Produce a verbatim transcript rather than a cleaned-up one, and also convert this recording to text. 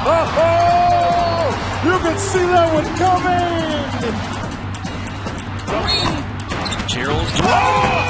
Oh, oh, you can see that one coming. Gerald. Oh!